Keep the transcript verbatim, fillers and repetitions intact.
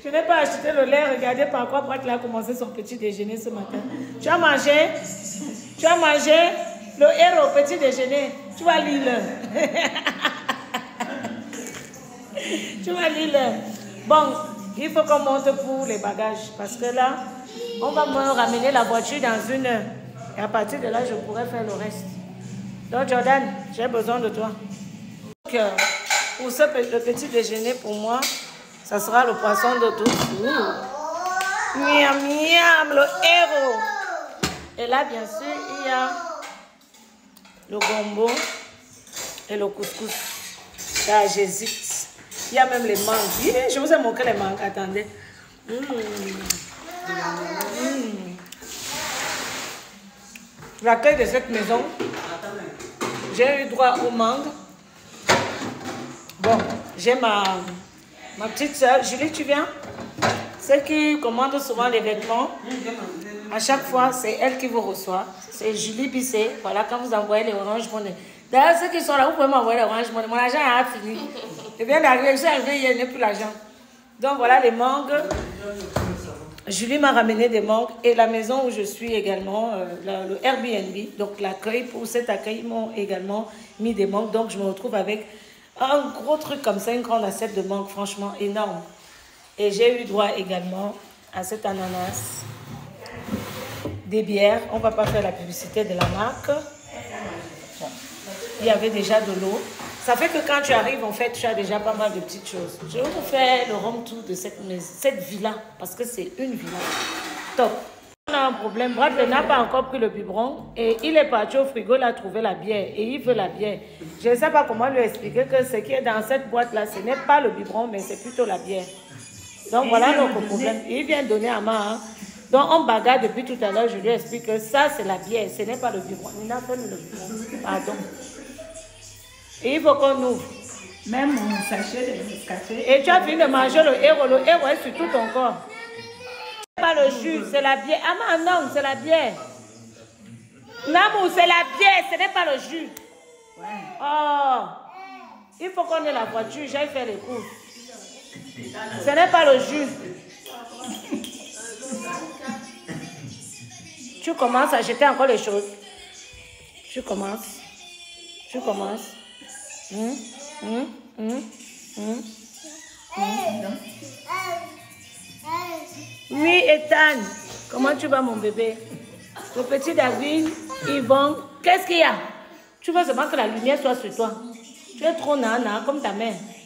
Je n'ai pas acheté le lait. Regardez par quoi Prat a commencé son petit déjeuner ce matin. Tu as mangé? Tu as mangé le héros petit déjeuner? Tu vas lire. Tu vas lire. Bon, il faut qu'on monte pour les bagages. Parce que là, on va me ramener la voiture dans une heure. Et à partir de là, je pourrai faire le reste. Donc, Jordan, j'ai besoin de toi. Donc, euh, pour ce le petit déjeuner, pour moi, ça sera le poisson de tout. Miam, miam, le héros. Et là, bien sûr, il y a le gombo et le couscous. Là, j'hésite. Il y a même les mangues. Je vous ai montré les mangues. Attendez. Mmh. Mmh. L'accueil de cette maison, j'ai eu droit aux mangues. Bon, j'ai ma, ma petite soeur. Julie, tu viens? Celle qui commande souvent les vêtements. À chaque fois, c'est elle qui vous reçoit. C'est Julie Bissé. Voilà, quand vous envoyez les Orange Money. D'ailleurs, ceux qui sont là, vous pouvez m'envoyer les Orange Money. Mon argent a fini. Je viens d'arriver, je suis arrivée hier, il n'y a plus l'argent. Donc voilà les mangues. Julie m'a ramené des mangues. Et la maison où je suis également, euh, le, le Airbnb, donc l'accueil, pour cet accueil, ils m'ont également mis des mangues. Donc je me retrouve avec un gros truc comme ça, une grande assiette de mangues, franchement énorme. Et j'ai eu droit également à cet ananas, des bières. On ne va pas faire la publicité de la marque. Il y avait déjà de l'eau. Ça fait que quand tu arrives, en fait, tu as déjà pas mal de petites choses. Je vais vous faire le home tour de cette, cette villa, parce que c'est une villa. Top. On a un problème. Brad n'a pas encore pris le biberon et il est parti au frigo, il a trouvé la bière et il veut la bière. Je ne sais pas comment lui expliquer que ce qui est dans cette boîte-là, ce n'est pas le biberon, mais c'est plutôt la bière. Donc voilà notre problème. Il vient donner à moi. Hein. Donc on bagarre depuis tout à l'heure, je lui explique que ça c'est la bière, ce n'est pas le biberon. Il n'a fait le biberon. Pardon. Et il faut qu'on ouvre. Même mon sachet de café. Et tu as fini de manger le héros. Le héros est sur tout ton corps. Ce n'est pas le jus, c'est la bière. Ah non, c'est la bière. Namou, c'est la bière, ce n'est pas le jus. Ouais. Oh, il faut qu'on ait la voiture, j'aille faire les courses. Ce n'est pas le jus. Tu commences à jeter encore les choses. Tu commences. Tu commences. Hum, hum, hum, hum, hum. Oui, Ethan. Comment tu vas, mon bébé? Le petit David, Yvon. Qu'est-ce qu'il y a? Tu veux seulement que la lumière soit sur toi. Tu es trop nana comme ta mère.